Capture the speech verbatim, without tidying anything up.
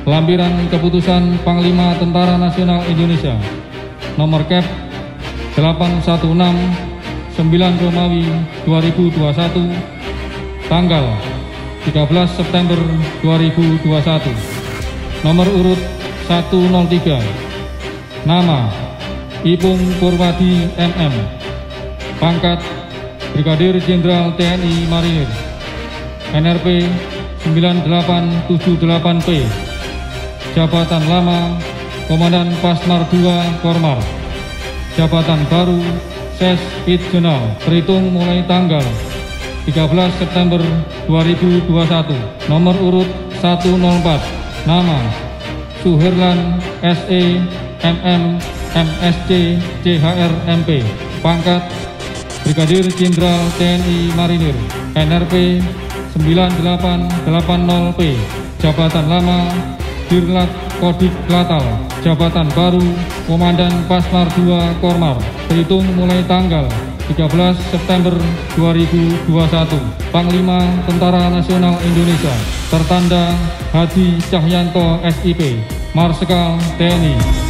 Lampiran Keputusan Panglima Tentara Nasional Indonesia nomor Kep delapan satu enam sembilan Romawi dua ribu dua puluh satu tanggal tiga belas September dua ribu dua puluh satu. Nomor urut seratus tiga. Nama Ipung Purwadi M M. Pangkat Brigadir Jenderal T N I Marinir. N R P sembilan delapan tujuh delapan P. Jabatan lama Komandan Pasmar dua Kormar. Jabatan baru Ses Pitjenal terhitung mulai tanggal tiga belas September dua ribu dua puluh satu. Nomor urut seratus empat. Nama Suherlan S E M M M S C C H R M P. Pangkat Brigadir Jenderal T N I Marinir. N R P sembilan delapan delapan nol P. Jabatan lama Dirlat Kodik Klatal. Jabatan baru Komandan Pasmar dua Kormar terhitung mulai tanggal tiga belas September dua ribu dua puluh satu. Panglima Tentara Nasional Indonesia tertanda Hadi Cahyanto S I P, Marsikal T N I.